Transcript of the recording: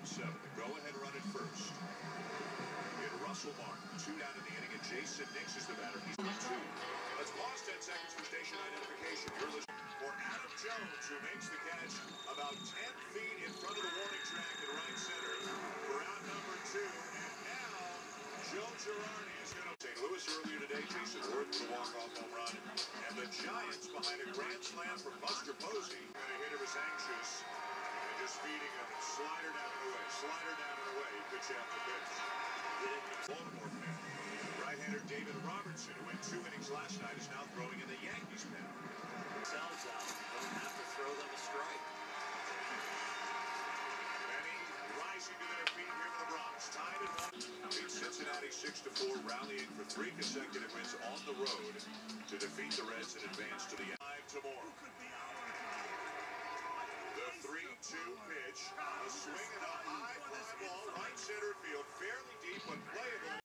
7. The go-ahead run at first. In Russell Martin, 2 down in the inning, and Jason Nix is the batter. He's 2. Let's pause 10 seconds for station identification. You're listening for Adam Jones, who makes the catch about 10 feet in front of the warning track in right center for out number 2. And now, Joe Girardi is going to St. Louis earlier today. Jason Ward with a walk-off home run. And the Giants behind a grand slam from Buster Posey. And a hitter was anxious and just feeding him. Slider down and away, slider down and away. Pitch after pitch. Baltimore fan. Right-hander David Robertson, who went 2 innings last night, is now throwing in the Yankees pen. Sells out. Don't have to throw them a strike. Many rising to their feet here in the Bronx. Tied at 1. Beat Cincinnati 6-4, rallying for 3 consecutive wins on the road to defeat the Reds and advance to the 5 to more. The 3-2 pitch.